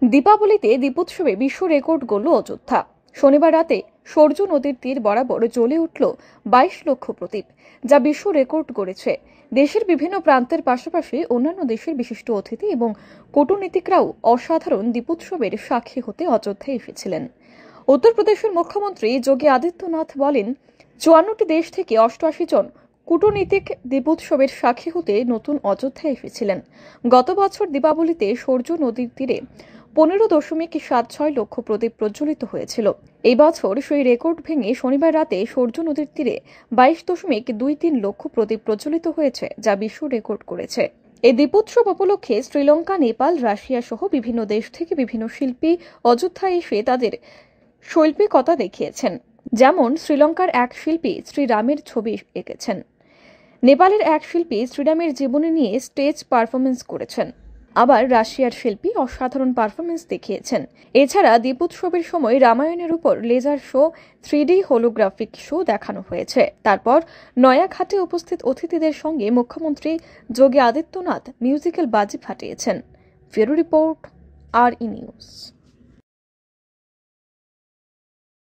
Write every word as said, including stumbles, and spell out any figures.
দীপাবলিতে দীপোৎসবে বিশ্ব রেকর্ড গড়ল অযোধ্যা। শনিবার রাতে সূর্য নদীর তীর বরাবর জ্বলে উঠল বাইশ লক্ষ প্রদীপ, যা বিশ্ব রেকর্ড গড়েছে। দেশের বিভিন্ন প্রান্তের পাশাপাশি অন্যান্য দেশের বিশিষ্ট অতিথি এবং কূটনীতিকরাও অসাধারণ দীপোৎসবের সাক্ষী হতে অযোধ্যায় এসেছিলেন। উত্তরপ্রদেশের মুখ্যমন্ত্রী যোগী আদিত্যনাথ বলেন, চুয়ান্নটি দেশ থেকে অষ্টআশি জন কূটনীতিক দীপোৎসবের সাক্ষী হতে নতুন অযোধ্যায় এসেছিলেন। গত বছর দীপাবলিতে সূর্য নদীর তীরে পনেরো দশমিক সাত ছয় লক্ষ প্রদীপ প্রজ্বলিত হয়েছিল। এই বছর সেই রেকর্ড ভেঙে শনিবার রাতে সূর্য নদীর তীরে বাইশ দশমিক দুই তিন লক্ষ প্রদীপ প্রজ্বলিত হয়েছে, যা বিশ্ব রেকর্ড করেছে। এই দীপোৎসব উপলক্ষে শ্রীলঙ্কা, নেপাল, রাশিয়া সহ বিভিন্ন দেশ থেকে বিভিন্ন শিল্পী অযোধ্যায় এসে তাদের শৈল্পিকতা দেখিয়েছেন। যেমন শ্রীলঙ্কার এক শিল্পী শ্রীরামের ছবি এঁকেছেন, নেপালের এক শিল্পী শ্রীরামের জীবনী নিয়ে স্টেজ পারফরমেন্স করেছেন, আবার রাশিয়ার শিল্পী অসাধারণ পারফরমেন্স দেখিয়েছেন। এছাড়া দীপোৎসবের সময় রামায়ণের উপর laser show, three D holographic show দেখানো হয়েছে। তারপর নয়াঘাটে উপস্থিত অতিথিদের সঙ্গে মুখ্যমন্ত্রী যোগী আদিত্যনাথ মিউজিক্যাল বাজি ফাটিয়েছেন। Bureau report, R E news.